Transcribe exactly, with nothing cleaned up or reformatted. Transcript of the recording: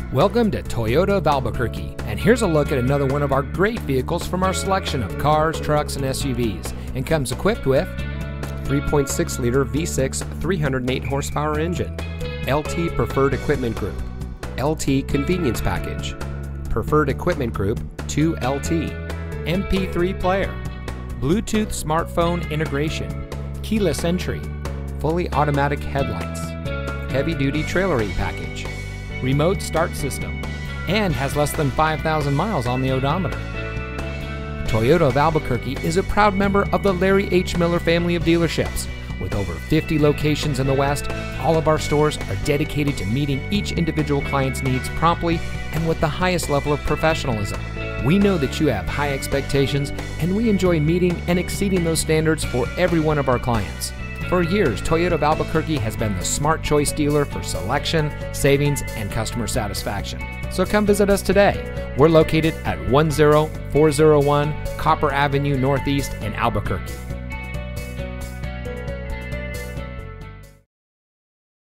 Welcome to Toyota of Albuquerque, and here's a look at another one of our great vehicles from our selection of cars, trucks, and S U Vs, and comes equipped with three point six liter V six three hundred eight horsepower engine, L T Preferred Equipment Group, L T Convenience Package, Preferred Equipment Group two L T, M P three player, Bluetooth smartphone integration, keyless entry, fully automatic headlights, heavy-duty trailering package, remote start system, and has less than five thousand miles on the odometer. Toyota of Albuquerque is a proud member of the Larry H. Miller family of dealerships. With over fifty locations in the West, all of our stores are dedicated to meeting each individual client's needs promptly and with the highest level of professionalism. We know that you have high expectations, and we enjoy meeting and exceeding those standards for every one of our clients. For years, Toyota of Albuquerque has been the smart choice dealer for selection, savings, and customer satisfaction. So come visit us today. We're located at one zero four zero one Copper Avenue Northeast in Albuquerque.